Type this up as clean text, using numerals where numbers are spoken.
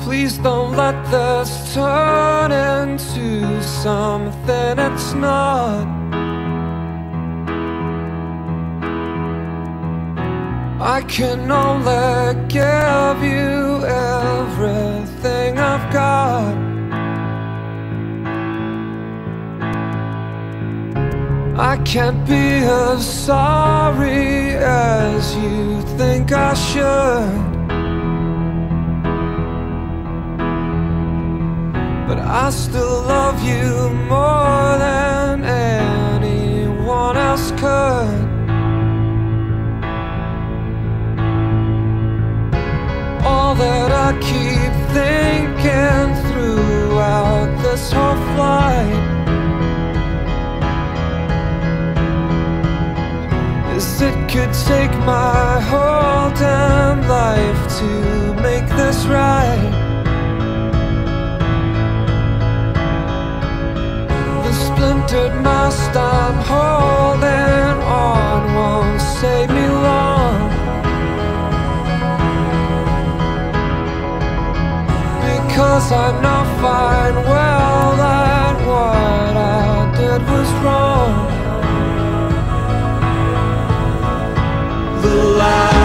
Please don't let this turn into something it's not. I can only give you everything I've got. I can't be as sorry as you think I should, but I still love you more than anyone else could. All that I keep thinking throughout this whole flight is it could take my whole damn life to make this right. The splintered mast I'm holding on won't save me long, because I know fine well that what I did was wrong. The light